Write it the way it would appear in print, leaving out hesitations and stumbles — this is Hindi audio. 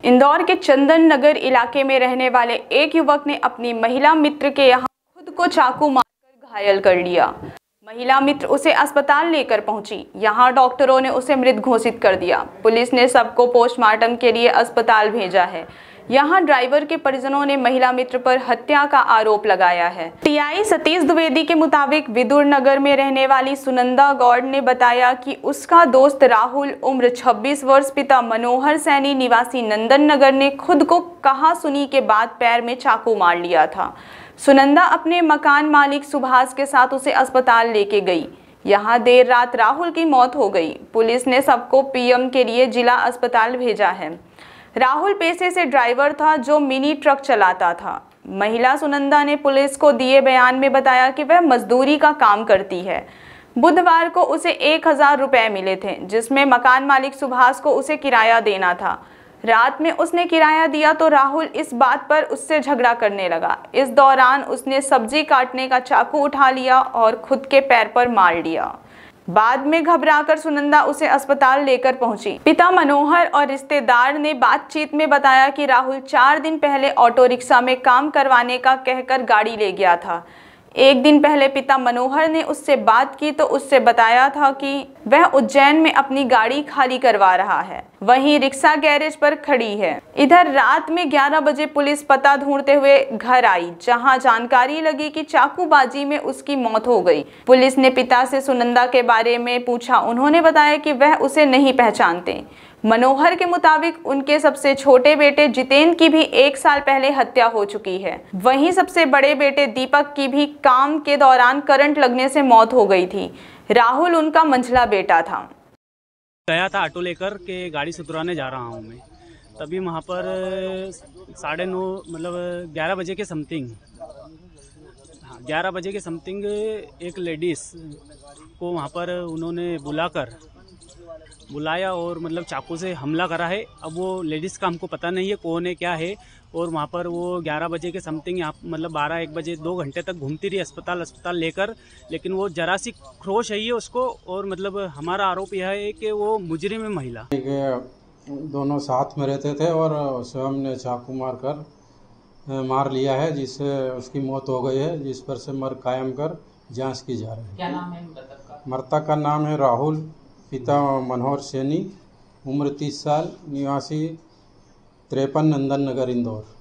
इंदौर के चंदन नगर इलाके में रहने वाले एक युवक ने अपनी महिला मित्र के यहाँ खुद को चाकू मारकर घायल कर लिया। महिला मित्र उसे अस्पताल लेकर पहुंची। यहां डॉक्टरों ने उसे मृत घोषित कर दिया। पुलिस ने सबको पोस्टमार्टम के लिए अस्पताल भेजा है। यहां ड्राइवर के परिजनों ने महिला मित्र पर हत्या का आरोप लगाया है। टीआई सतीश द्विवेदी के मुताबिक विदुर नगर में रहने वाली सुनंदा गौड़ ने बताया कि उसका दोस्त राहुल उम्र 26 वर्ष पिता मनोहर सैनी निवासी नंदन नगर ने खुद को कहा-सुनी के बाद पैर में चाकू मार लिया था। सुनंदा अपने मकान मालिक सुभाष के साथ उसे अस्पताल लेके गई। यहां देर रात राहुल की मौत हो गई। पुलिस ने सबको पीएम के लिए जिला अस्पताल भेजा है। राहुल पेशे से ड्राइवर था जो मिनी ट्रक चलाता था। महिला सुनंदा ने पुलिस को दिए बयान में बताया कि वह मजदूरी का काम करती है। बुधवार को उसे 1000 रुपए मिले थे, जिसमें मकान मालिक सुभाष को उसे किराया देना था। रात में उसने किराया दिया तो राहुल इस बात पर उससे झगड़ा करने लगा। इस दौरान उसने सब्जी काटने का चाकू उठा लिया और खुद के पैर पर मार लिया। बाद में घबराकर सुनंदा उसे अस्पताल लेकर पहुंची। पिता मनोहर और रिश्तेदार ने बातचीत में बताया कि राहुल 4 दिन पहले ऑटो रिक्शा में काम करवाने का कहकर गाड़ी ले गया था। एक दिन पहले पिता मनोहर ने उससे बात की तो उससे बताया था कि वह उज्जैन में अपनी गाड़ी खाली करवा रहा है, वहीं रिक्शा गैरेज पर खड़ी है। इधर रात में 11 बजे पुलिस पता ढूंढते हुए घर आई, जहां जानकारी लगी कि चाकूबाजी में उसकी मौत हो गई। पुलिस ने पिता से सुनंदा के बारे में पूछा। उन्होंने बताया कि वह उसे नहीं पहचानते। मनोहर के मुताबिक उनके सबसे छोटे बेटे जितेंद्र की भी 1 साल पहले हत्या हो चुकी है। वहीं सबसे बड़े बेटे दीपक की भी काम के दौरान करंट लगने से मौत हो गई थी। राहुल उनका मंझला बेटा था। गया था ऑटो लेकर के गाड़ी सुधराने जा रहा हूँ मैं, तभी वहाँ पर 9:30 मतलब 11 बजे के समथिंग, हाँ 11 बजे के समथिंग एक लेडीज़ को वहाँ पर उन्होंने बुलाया और मतलब चाकू से हमला करा है। अब वो लेडीज़ का हमको पता नहीं है कौन है क्या है। और वहाँ पर वो 11 बजे के समथिंग यहाँ मतलब 12-1 बजे 2 घंटे तक घूमती रही अस्पताल लेकर, लेकिन वो जरा सी खरोश है उसको। और मतलब हमारा आरोप यह है कि वो मुजरिम है महिला। दोनों साथ में रहते थे और स्वयं ने चाकू मार लिया है, जिससे उसकी मौत हो गई है, जिस पर से मर्ग कायम कर जांच की जा रही है। क्या नाम है मृतक का? मृतक का नाम है राहुल, पिता मनोहर सैनी, उम्र 30 साल, निवासी 53 नंदन नगर इंदौर।